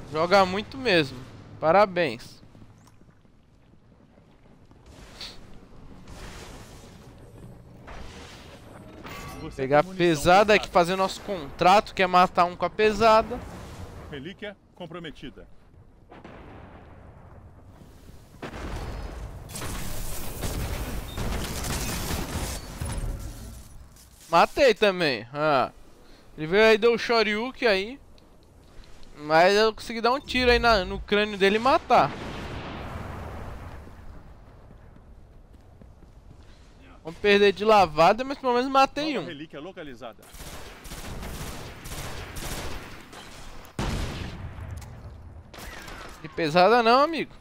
Joga muito mesmo. Parabéns. Pegar a pesada aqui, fazer nosso contrato, que é matar um com a pesada. Relíquia comprometida. Matei também. Ah. Ele veio aí, deu o Shoryuken aí. Mas eu consegui dar um tiro aí no crânio dele e matar. Vamos perder de lavada, mas pelo menos matei um. Relíquia localizada. De pesada não, amigo.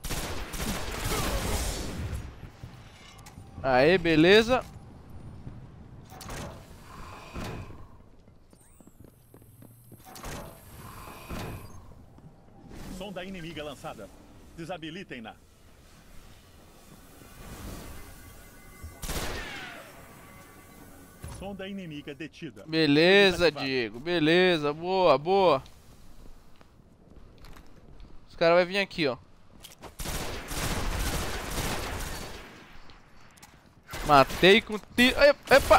Aê, beleza. Sonda inimiga lançada. Desabilitem-na. Sonda inimiga detida. Beleza, Diego. Beleza. Boa, boa. Os caras vão vir aqui, ó. Matei com tiro. Epa!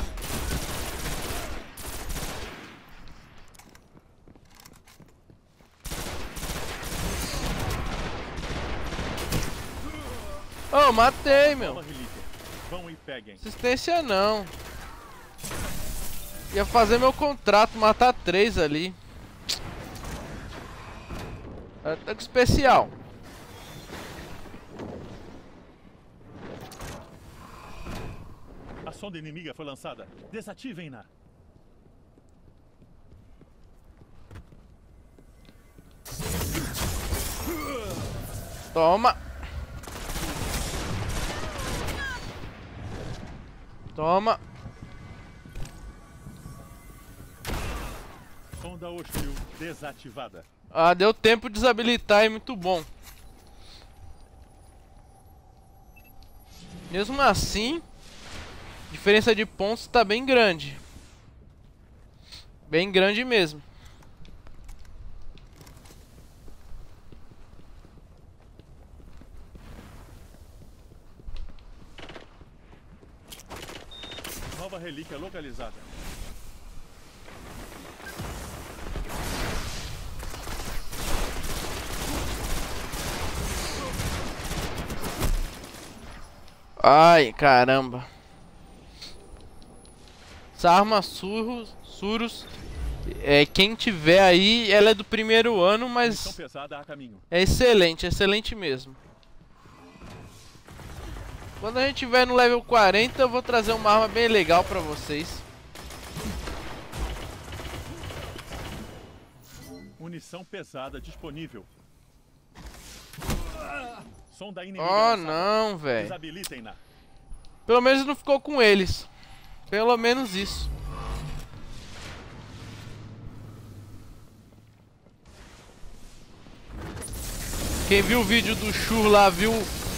Oh, matei, meu. Vão e peguem. Assistência não. Ia fazer meu contrato, matar 3 ali. Ataque especial. A sonda inimiga foi lançada. Desativem-na. Toma. Toma. Sonda hostil desativada. Ah, deu tempo de desabilitar e muito bom. Mesmo assim, a diferença de pontos tá bem grande. Bem grande mesmo. Nova relíquia localizada. Ai, caramba. Essa arma Surus, quem tiver aí, ela é do primeiro ano, mas é excelente, excelente mesmo. Quando a gente tiver no level 40, eu vou trazer uma arma bem legal pra vocês. Munição pesada disponível. Sonda inimiga oh, não, velho. Desabilitem-na. Pelo menos não ficou com eles. Pelo menos isso. Quem viu o vídeo do Shur lá viu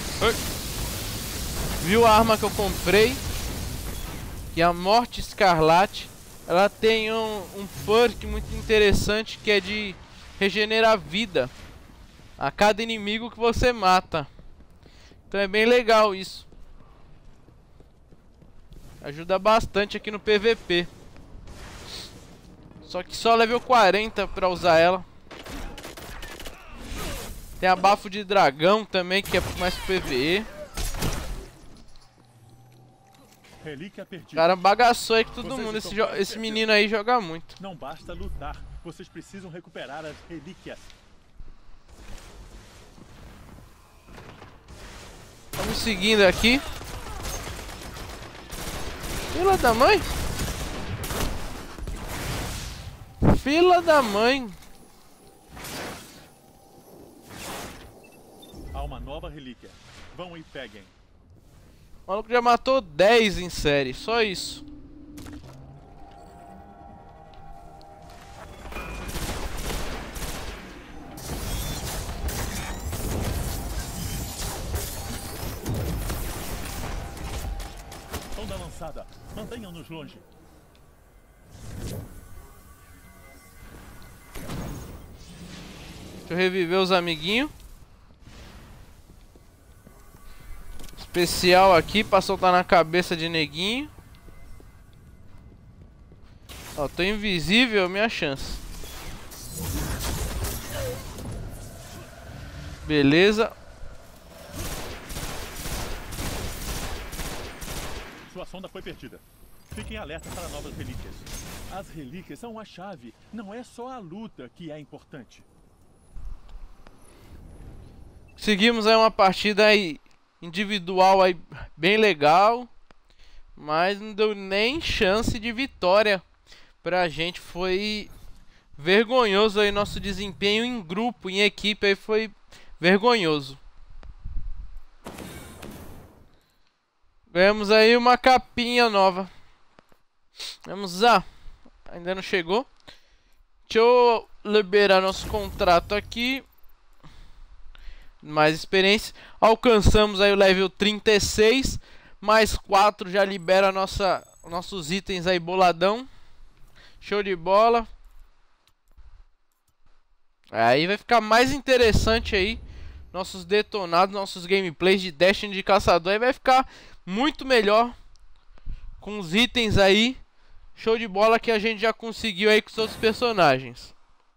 a arma que eu comprei, que é a Morte Escarlate. Ela tem um perk muito interessante, que é de regenerar vida a cada inimigo que você mata. Então é bem legal isso. Ajuda bastante aqui no PVP. Só que só level 40 pra usar ela. Tem a bafo de dragão também, que é mais PVE. Relíquia perdida. Cara, bagaçou aí que todo mundo. Esse menino aí joga muito. Não basta lutar, vocês precisam recuperar as relíquias. Vamos seguindo aqui. Fila da mãe? Fila da mãe. Há uma nova relíquia. Vão e peguem. O maluco já matou 10 em série, só isso. Sonda lançada. Mantenham-nos longe. Deixa eu reviver os amiguinhos. Especial aqui pra soltar na cabeça de neguinho. Ó, tô invisível, minha chance. Beleza. Sua sonda foi perdida. Fiquem alerta para novas relíquias. As relíquias são a chave. Não é só a luta que é importante. Seguimos aí uma partida aí individual aí bem legal, mas não deu nem chance de vitória pra gente. Foi vergonhoso aí nosso desempenho em grupo, em equipe aí foi vergonhoso. Ganhamos aí uma capinha nova. Vamos lá. Ainda não chegou. Deixa eu liberar nosso contrato aqui. Mais experiência. Alcançamos aí o level 36. Mais 4 já libera nossos itens aí boladão. Show de bola. Aí vai ficar mais interessante aí. Nossos detonados, nossos gameplays de Destiny de caçador. Aí vai ficar muito melhor. Com os itens aí. Show de bola que a gente já conseguiu aí com os outros personagens.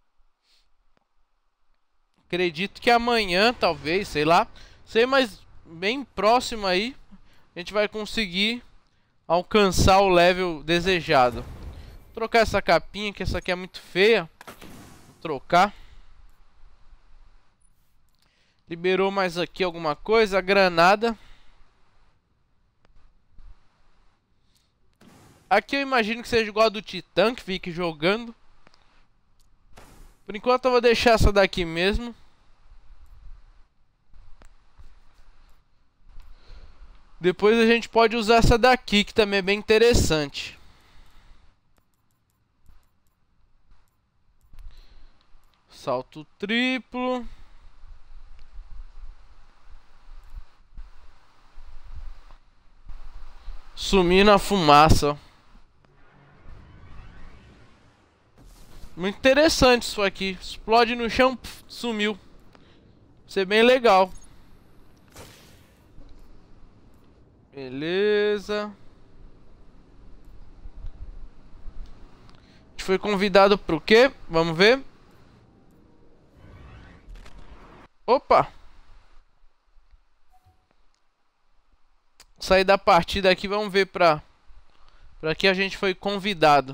Acredito que amanhã, talvez, sei lá. Sei, mas bem próximo aí. A gente vai conseguir alcançar o level desejado. Vou trocar essa capinha, que essa aqui é muito feia. Vou trocar. Liberou mais aqui alguma coisa. A granada. Aqui eu imagino que seja igual a do Titã, que fique jogando. Por enquanto eu vou deixar essa daqui mesmo. Depois a gente pode usar essa daqui, que também é bem interessante. Salto triplo. Sumir na fumaça. Muito interessante isso aqui. Explode no chão, pf, sumiu. Vai ser bem legal. Beleza. A gente foi convidado pro quê? Vamos ver. Opa! Sair da partida aqui, vamos ver pra que a gente foi convidado.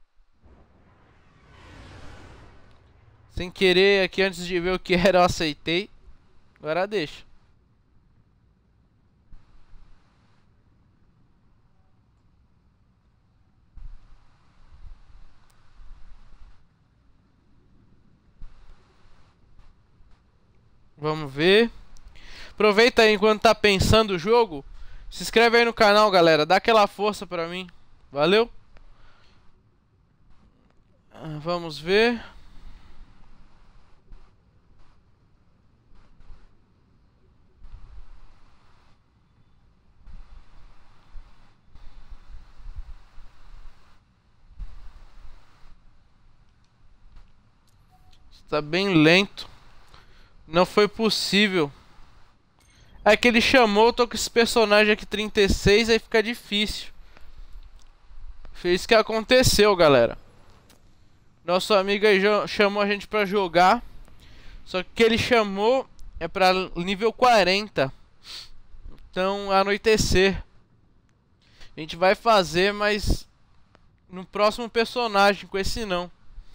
Sem querer aqui, antes de ver o que era, eu aceitei. Agora deixa. Vamos ver. Aproveita aí enquanto tá pensando o jogo. Se inscreve aí no canal, galera. Dá aquela força pra mim. Valeu. Vamos ver. Está bem lento. Não foi possível. É que ele chamou, eu tô com esse personagem aqui 36, aí fica difícil. Foi isso que aconteceu, galera. Nosso amigo aí chamou a gente pra jogar. Só que ele chamou é pra nível 40. Então, anoitecer. A gente vai fazer, mas no próximo personagem, com esse não.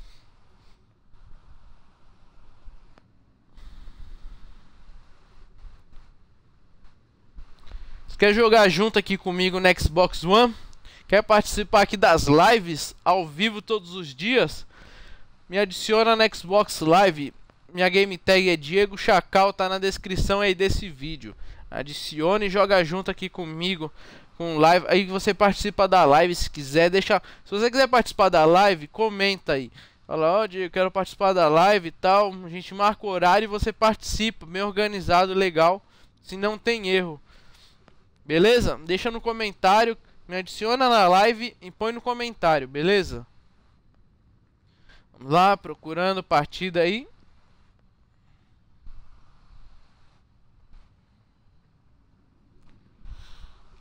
Quer jogar junto aqui comigo no Xbox One? Quer participar aqui das lives ao vivo todos os dias? Me adiciona no Xbox Live. Minha game tag é Diego Chacal, tá na descrição aí desse vídeo. Adicione e joga junto aqui comigo com live. Aí você participa da live se quiser. Se você quiser participar da live, comenta aí. Fala, ó, Diego, eu quero participar da live e tal. A gente marca o horário e você participa. Bem organizado, legal. Se não tem erro. Beleza? Deixa no comentário, me adiciona na live e põe no comentário, beleza? Vamos lá, procurando partida aí.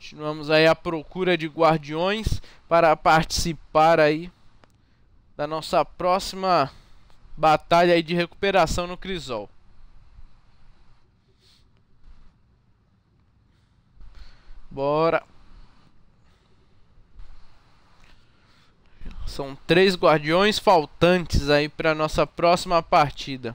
Continuamos aí à procura de guardiões para participar aí da nossa próxima batalha aí de recuperação no Crisol. Bora. São 3 guardiões faltantes aí para nossa próxima partida.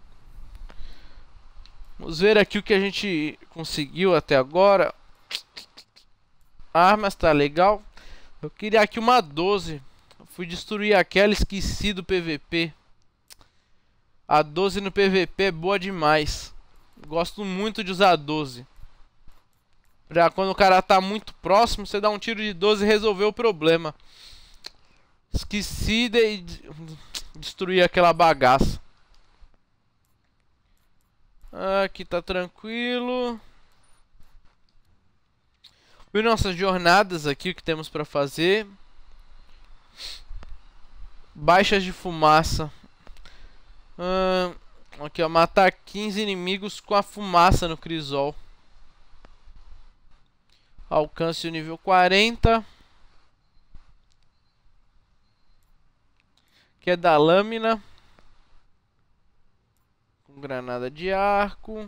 Vamos ver aqui o que a gente conseguiu até agora. Armas tá legal. Eu queria aqui uma 12. Eu fui destruir aquela, esqueci do PVP. A 12 no PVP é boa demais. Gosto muito de usar a 12. Pra quando o cara tá muito próximo, você dá um tiro de 12 e resolver o problema. Esqueci de destruir aquela bagaça. Aqui tá tranquilo. E nossas jornadas aqui, o que temos pra fazer. Baixas de fumaça. Aqui ó, matar 15 inimigos com a fumaça no Crisol. Alcance o nível 40. Que é da lâmina. Com granada de arco.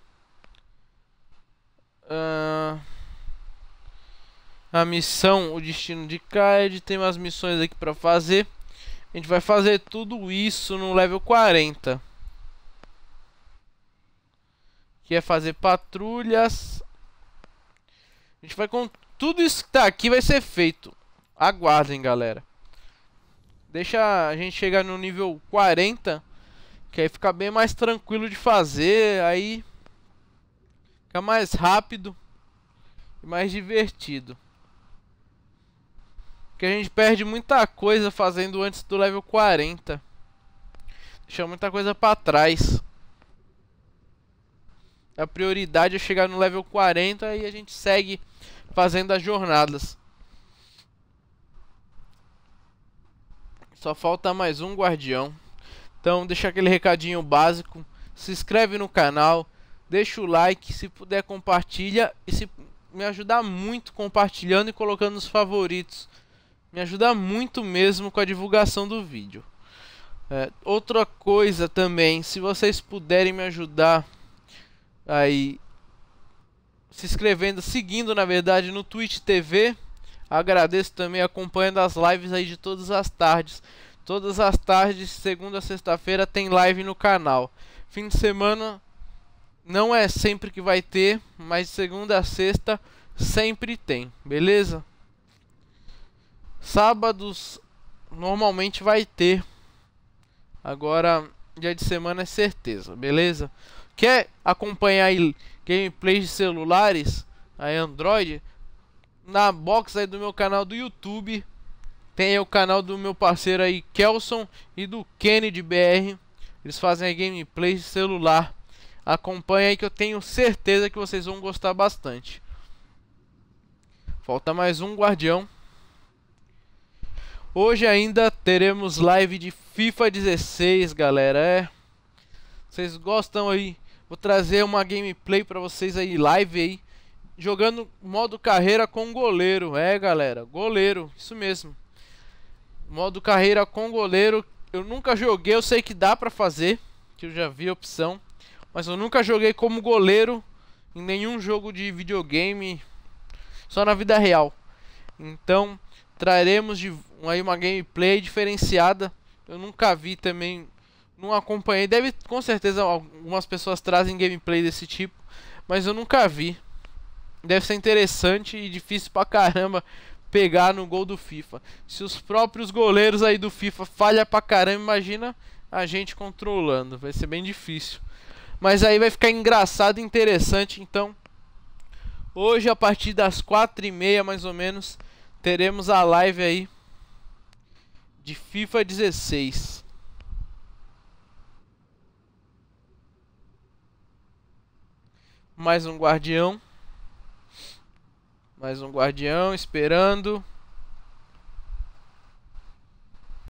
A missão, o destino de Kaed. Tem umas missões aqui pra fazer. A gente vai fazer tudo isso no level 40. Que é fazer patrulhas. A gente vai com tudo isso que tá aqui vai ser feito. Aguardem, galera. Deixa a gente chegar no nível 40, que aí fica bem mais tranquilo de fazer, aí fica mais rápido e mais divertido. Porque a gente perde muita coisa fazendo antes do level 40. Deixa muita coisa pra trás. A prioridade é chegar no level 40 e a gente segue fazendo as jornadas. Só falta mais um guardião. Então deixa aquele recadinho básico. Se inscreve no canal. Deixa o like. Se puder compartilha. E se me ajudar muito compartilhando e colocando nos favoritos. Me ajuda muito mesmo com a divulgação do vídeo. Outra coisa também. Se vocês puderem me ajudar aí se inscrevendo, seguindo na verdade no Twitch TV. Agradeço também acompanhando as lives aí de todas as tardes. Todas as tardes, segunda a sexta-feira, tem live no canal. Fim de semana não é sempre que vai ter, mas segunda a sexta sempre tem, beleza? Sábados normalmente vai ter. Agora, dia de semana é certeza, beleza? Quer acompanhar aí gameplays de celulares, aí Android? Na box aí do meu canal do YouTube tem aí o canal do meu parceiro aí Kelson e do Kennedy BR. Eles fazem aí gameplays de celular. Acompanha aí que eu tenho certeza que vocês vão gostar bastante. Falta mais um guardião. Hoje ainda teremos live de FIFA 16, galera. Vocês gostam aí? Vou trazer uma gameplay pra vocês aí, live aí. Jogando modo carreira com goleiro. Galera, goleiro, isso mesmo. Modo carreira com goleiro. Eu nunca joguei, eu sei que dá pra fazer, que eu já vi a opção, mas eu nunca joguei como goleiro em nenhum jogo de videogame, só na vida real. Então traremos aí uma gameplay diferenciada. Eu nunca vi também, não acompanhei. Deve, com certeza algumas pessoas trazem gameplay desse tipo, mas eu nunca vi. Deve ser interessante e difícil pra caramba pegar no gol do FIFA. Se os próprios goleiros aí do FIFA falham pra caramba, imagina a gente controlando. Vai ser bem difícil. Mas aí vai ficar engraçado e interessante. Então, hoje a partir das 4h30 mais ou menos, teremos a live aí de FIFA 16. Mais um guardião. Mais um guardião esperando.